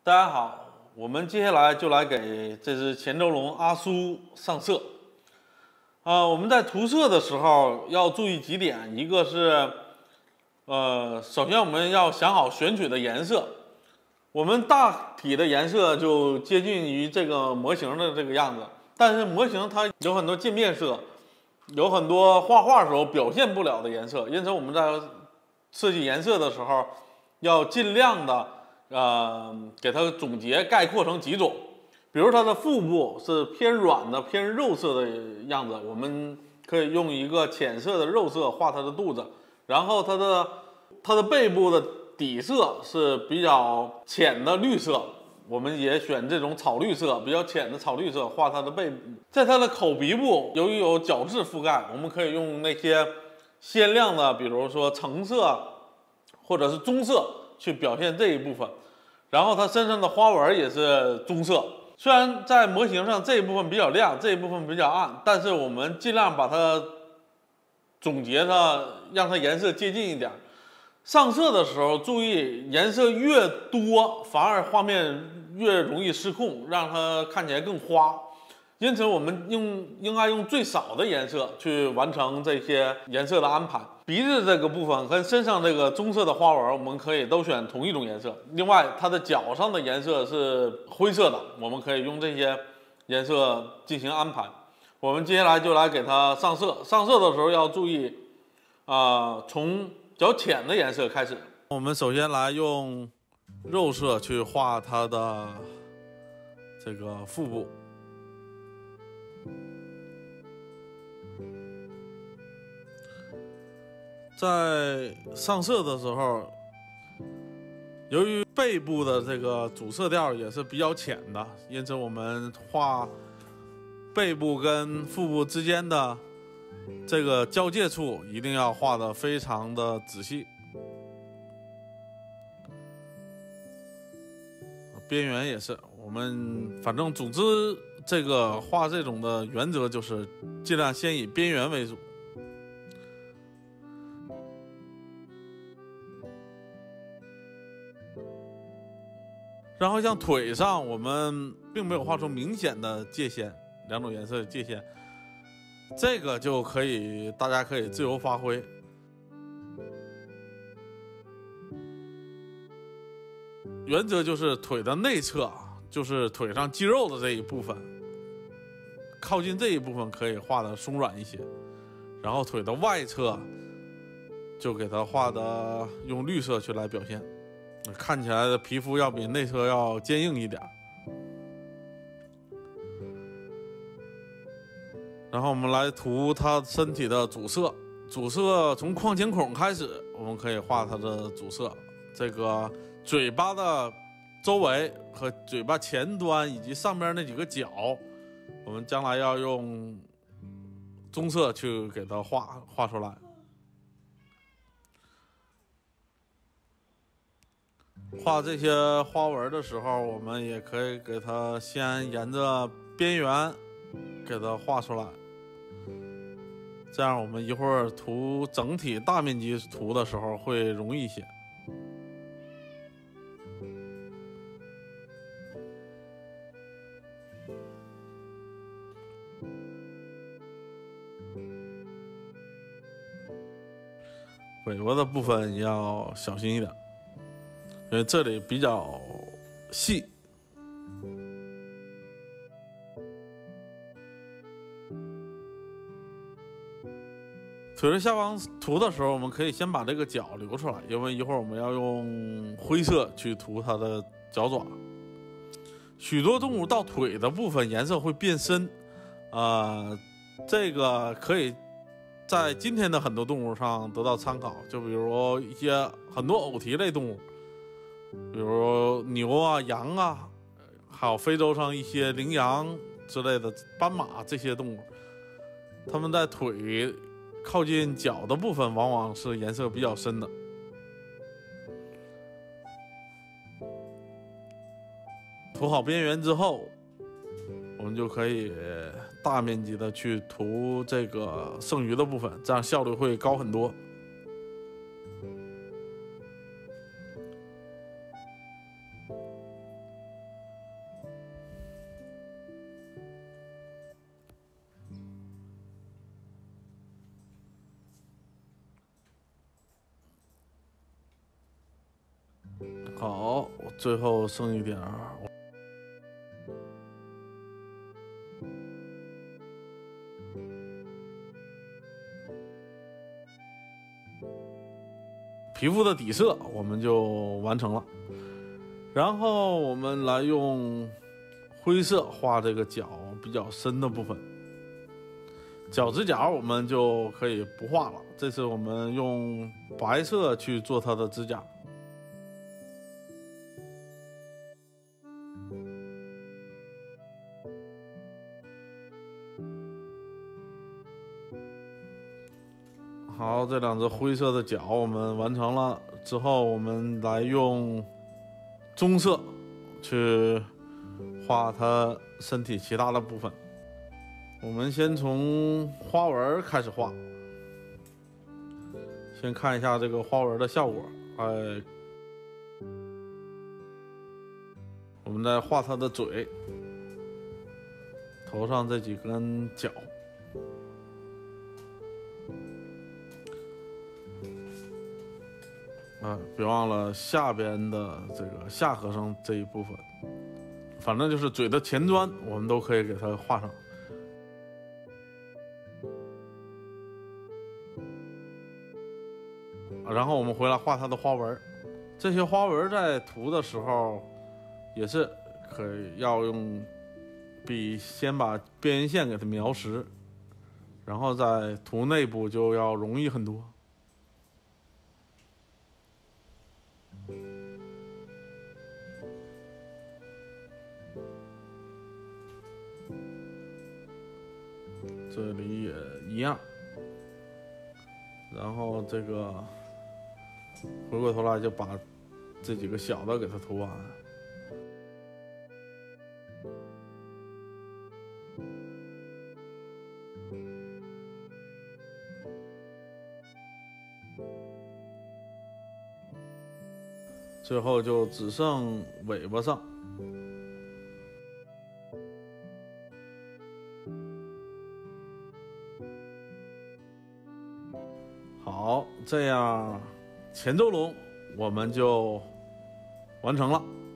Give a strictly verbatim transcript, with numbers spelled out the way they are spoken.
大家好，我们接下来就来给这只前州龙阿苏上色。呃，我们在涂色的时候要注意几点，一个是，呃，首先我们要想好选取的颜色。我们大体的颜色就接近于这个模型的这个样子，但是模型它有很多渐变色，有很多画画时候表现不了的颜色，因此我们在设计颜色的时候要尽量的。 呃，给它总结概括成几种，比如它的腹部是偏软的、偏肉色的样子，我们可以用一个浅色的肉色画它的肚子，然后它的它的背部的底色是比较浅的绿色，我们也选这种草绿色，比较浅的草绿色画它的背部。在它的口鼻部，由于有角质覆盖，我们可以用那些鲜亮的，比如说橙色或者是棕色。 去表现这一部分，然后它身上的花纹也是棕色。虽然在模型上这一部分比较亮，这一部分比较暗，但是我们尽量把它总结它，让它颜色接近一点。上色的时候注意，颜色越多，反而画面越容易失控，让它看起来更花。 因此，我们用应该用最少的颜色去完成这些颜色的安排。鼻子这个部分跟身上这个棕色的花纹，我们可以都选同一种颜色。另外，它的脚上的颜色是灰色的，我们可以用这些颜色进行安排。我们接下来就来给它上色。上色的时候要注意，啊、呃，从较浅的颜色开始。我们首先来用肉色去画它的这个腹部。 在上色的时候，由于背部的这个主色调也是比较浅的，因此我们画背部跟腹部之间的这个交界处一定要画得非常的仔细。边缘也是，我们反正总之这个画这种的原则就是尽量先以边缘为主。 然后像腿上，我们并没有画出明显的界限，两种颜色的界限，这个就可以大家可以自由发挥。原则就是腿的内侧，就是腿上肌肉的这一部分，靠近这一部分可以画的松软一些，然后腿的外侧就给它画的用绿色去来表现。 看起来的皮肤要比内侧要坚硬一点，然后我们来涂它身体的主色。主色从眶前孔开始，我们可以画它的主色。这个嘴巴的周围和嘴巴前端以及上边那几个角，我们将来要用棕色去给它画画出来。 画这些花纹的时候，我们也可以给它先沿着边缘给它画出来，这样我们一会儿涂整体大面积涂的时候会容易一些。尾巴的部分也要小心一点。 因为这里比较细，腿的下方涂的时候，我们可以先把这个脚留出来，因为一会儿我们要用灰色去涂它的脚爪。许多动物到腿的部分颜色会变深，呃，这个可以在今天的很多动物上得到参考，就比如一些很多偶蹄类动物。 比如牛啊、羊啊，还有非洲上一些羚羊之类的斑马这些动物，它们在腿靠近脚的部分往往是颜色比较深的。涂好边缘之后，我们就可以大面积的去涂这个剩余的部分，这样效率会高很多。 好，最后剩一点儿。皮肤的底色我们就完成了，然后我们来用灰色画这个脚比较深的部分。脚趾甲我们就可以不画了，这次我们用白色去做它的指甲。好，这两只灰色的脚我们完成了之后，我们来用棕色去画它身体其他的部分。我们先从花纹开始画，先看一下这个花纹的效果。哎，我们再画它的嘴，头上这几根角。啊，别忘了下边的这个下颌上这一部分，反正就是嘴的前端，我们都可以给它画上。然后我们回来画它的花纹，这些花纹在涂的时候，也是可以要用笔先把边缘线给它描实，然后再涂内部就要容易很多。这里也一样，然后这个回过头来就把这几个小的给它涂完。最后就只剩尾巴上。好，这样前轴龙我们就完成了。